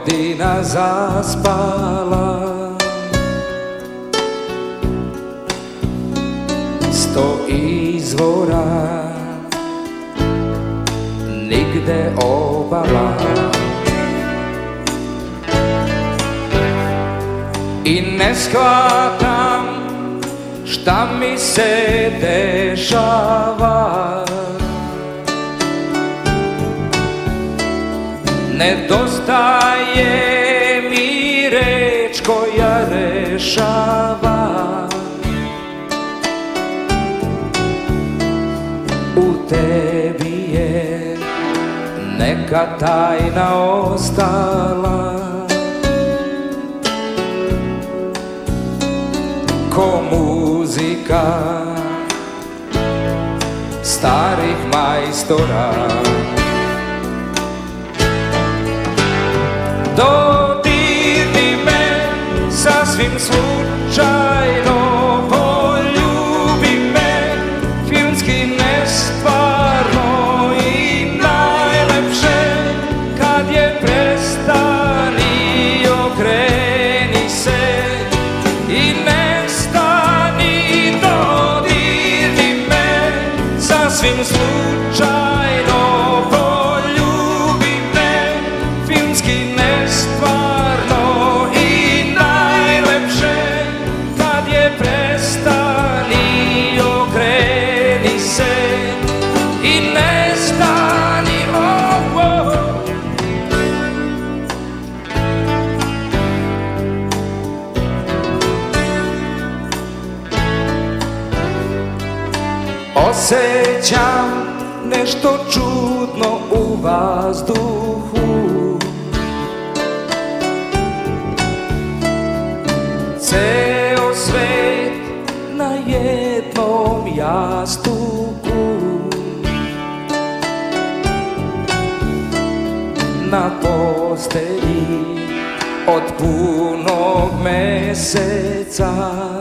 godina zaspala, 100 izvora, nigde obala. I ne shvatam šta mi se dešava, nedostaje mi reč koja rešava. U tebi je neka tajna ostala, ko muzika starih majstora. Dodirni me sasvim slučajno, poljubi me filmski nestvarno i najlepše kad je prestani, okreni se i nestani. Dodirni me sasvim slučajno, poljubi me filmski nestvarno i najlepše kad je prestani, okreni se i nestani. Osjećam nešto čudno u vazduhu, ceo svet na jednom jastuku, na postelji od punog meseca.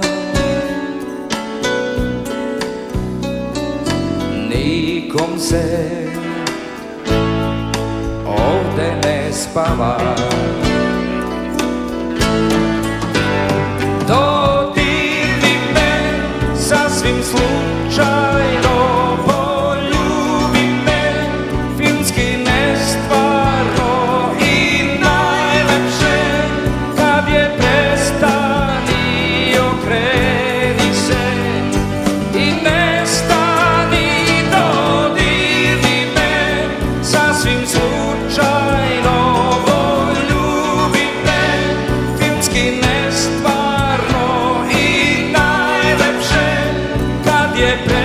Nikom se ovde ne spava. Dodirni me sasvim slučajno, poljubi me filmski nestvarno i najlepše kad je prestani, okreni se i nestani. Dodirni me sasvim slučajno, poljubi me filmski nestvarno i najlepše kad je